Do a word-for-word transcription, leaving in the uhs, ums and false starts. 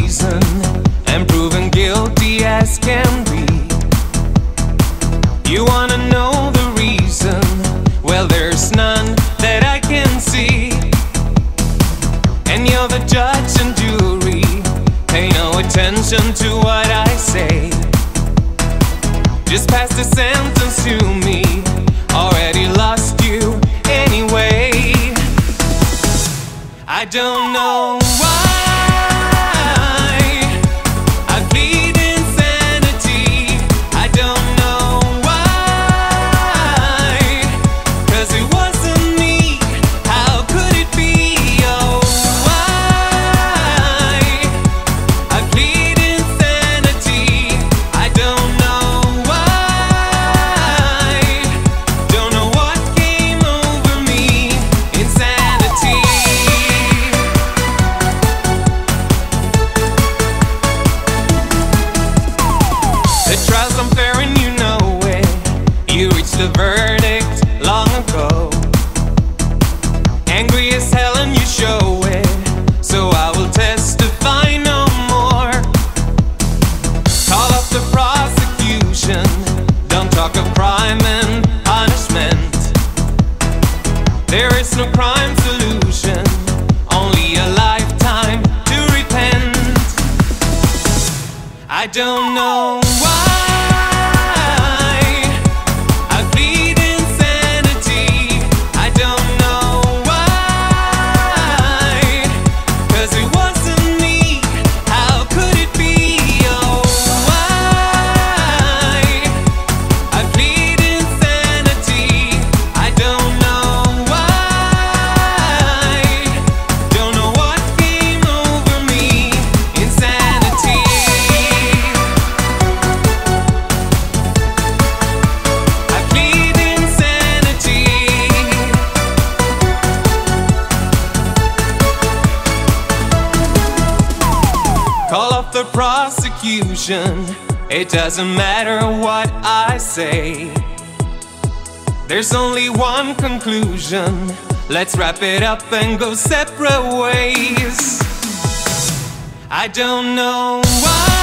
reason and proven guilty as can be. You wanna know the reason? Well, there's none that I can see. And you're the judge and jury. Pay no attention to what I say. Just pass the sentence to me. Already lost you anyway. I don't know why I plead insanity. I don't know why, 'cause it wasn't me. How could it be? Oh, why I plead insanity. I don't know why. Don't know what came over me. Insanity. The trial's unfair and you know it. You reached the verdict long ago. Angry as hell and you show it. So I will testify no more. Call up the prosecution. Don't talk of crime and punishment. There is no crime solution, only a lifetime to repent. I don't know why I plead insanity. I don't know why, 'cause it wasn't me. How could it be? Oh, why I plead insanity. I don't know why. Don't know what came over me. Insanity. I plead insanity. Call off the prosecution. It doesn't matter what I say. There's only one conclusion. Let's wrap it up and go separate ways. I don't know why